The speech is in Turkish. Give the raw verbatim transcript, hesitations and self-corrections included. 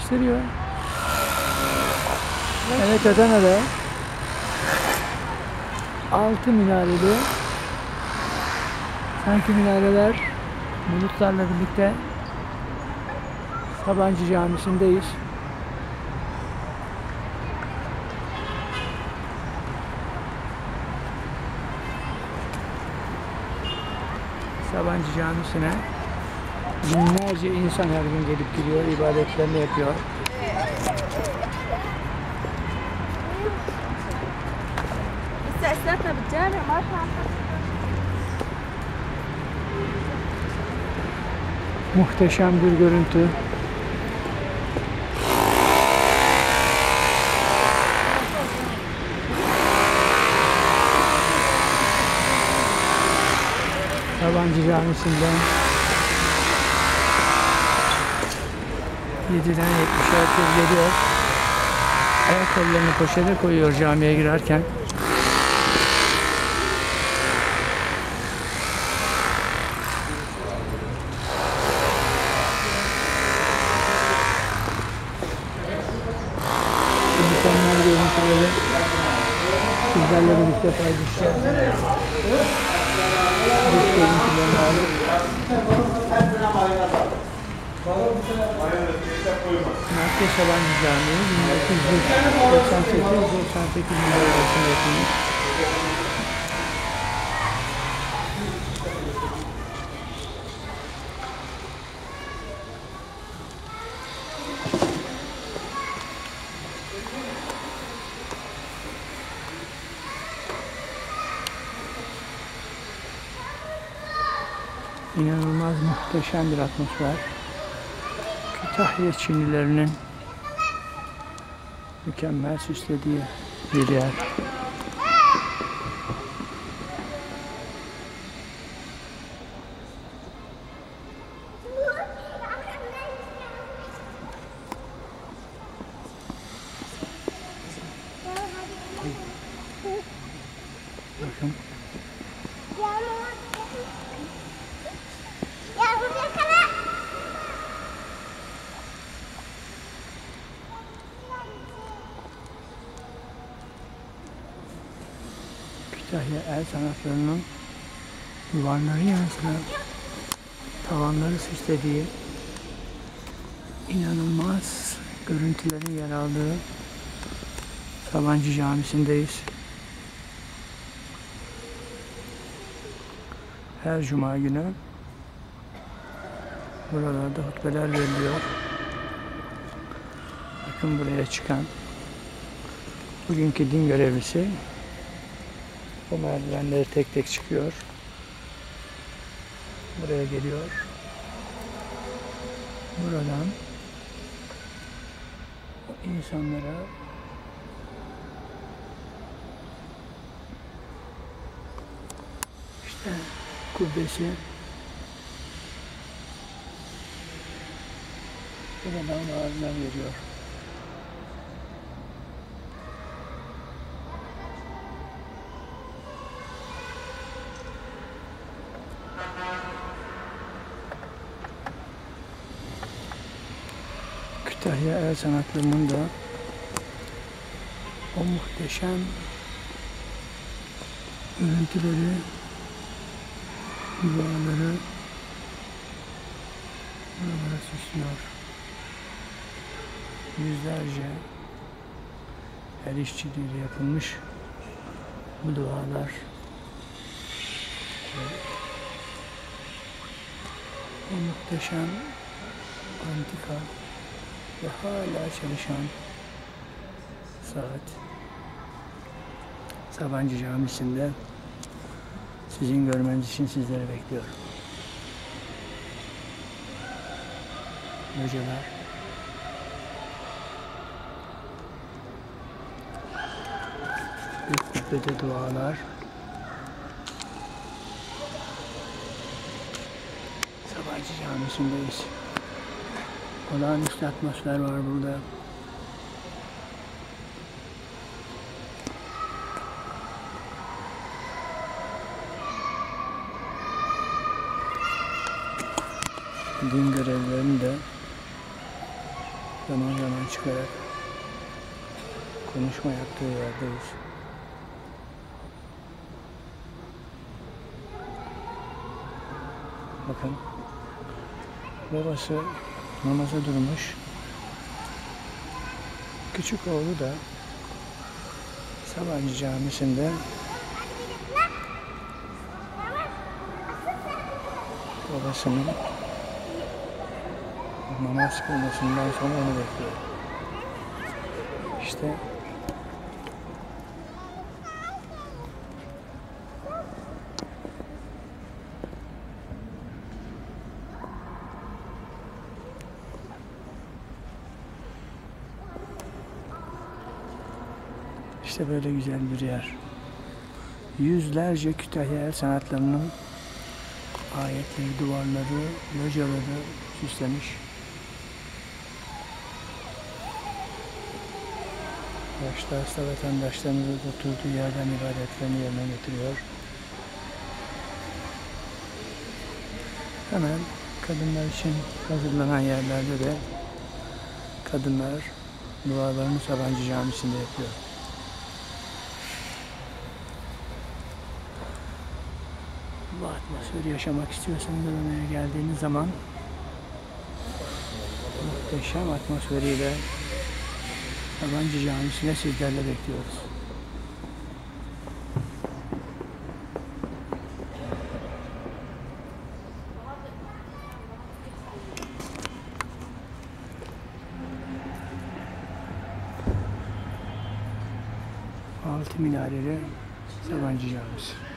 gösteriyor. Evet, Adana'da altı minareli, sanki minareler bulutlarla birlikte Sabancı Camisi'ndeyiz. Sabancı Camisi'ne binlerce insan her gün gelip gidiyor, ibadetlerini yapıyor. Muhteşem bir görüntü. Sabancı Camisi'nden yediden yetmişe herkes geliyor. Ayakkabılarını poşete koyuyor camiye girerken. İnsanlar görüntüleri sizlerle birlikte paylaşacağız. Bu görüntülerini alıp Merkez Sabancı Camii bin dokuz yüz doksan sekiz doksan sekiz yılları arasında yapılmış. İnanılmaz muhteşem bir atmosfer. Kütahya Çinilerinin mükemmel süslediği bir yer. Bakın. Kütahya el sanatlarının duvarları yanı sıra tavanları süslediği inanılmaz görüntülerin yer aldığı Sabancı Camisi'ndeyiz. Her cuma günü buralarda hutbeler veriliyor. Bakın buraya çıkan bugünkü din görevlisi bu merdivenleri tek tek çıkıyor. Buraya geliyor. Buradan insanlara işte kubbesi buradan vaazlar veriyor. Kütahya el sanatlarının da o muhteşem görüntüleri, duvarları buralara süslüyor. Yüzlerce el işçiliğiyle yapılmış bu duvarlar o muhteşem antika ve hala çalışan saat Sabancı Camisi'nde sizin görmeniz için sizleri bekliyorum. Hocalar büyük kubbede dualar, Sabancı Camisi'ndeyiz. Olağanüstü atmosfer var burada. Din görevlilerini de zaman zaman çıkarak konuşma yaptığı yerdeyiz. Bakın, babası namaza durmuş. Küçük oğlu da Sabancı Camisi'nde babasının namaz kılmasından sonra onu bekliyor. İşte İşte böyle güzel bir yer. Yüzlerce Kütahya el sanatlarının ayetleri, duvarları, locaları süslemiş. Yaşlı hasta vatandaşlarımız oturduğu yerden ibadetlerini yerine getiriyor. Hemen kadınlar için hazırlanan yerlerde de kadınlar dualarını Sabancı Camisi'nde yapıyor. Bu atmosferi yaşamak istiyorsanız Adana'ya geldiğiniz zaman muhteşem atmosferiyle Sabancı Camisi'ne sizlerle bekliyoruz. Altı minareli Sabancı Camisi.